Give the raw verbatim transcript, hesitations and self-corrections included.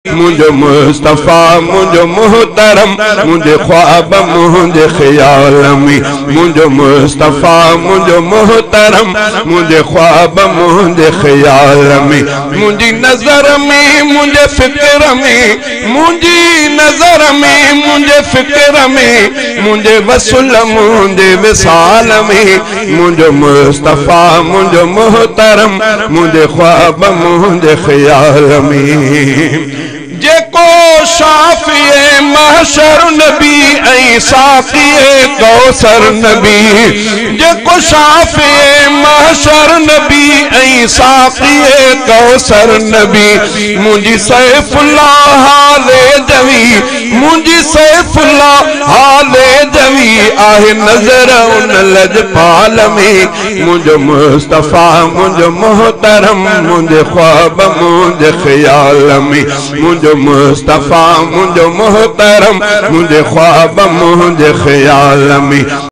मुझो मुस्तफा मुझो मोहतरम मुझे ख्वाब मुझे ख्याल में मुझो मुस्तफा मुझो मोहतरम मुझे ख्वाब मुझे ख्याल में मुझी नजर में मुझे फिक्र में मुझी नजर में मुझे फिक्र में मुझे वसूल मुझे विसाल में मुझो मुस्तफा मुझो मोहतरम मुझे ख्वाब मुझे ख्याल में जेको शाफिए महशर नबी ऐं साक़िए कौसर नबी जेको शाफिए महशर नबी ऐं साक़िए कौसर नबी मुझी सैफुल्लाह हाले जवी मुझी सैफुल्लाह हाले जवी आहे नजर उन लजपाल में मुझो मुस्तफा मुझो मोहतरम मुझे ख्वाब मुझे ख्याल में मुझो मुस्तफा मुझो मोहतरम मुझे ख्वाब मुझे ख्याल में।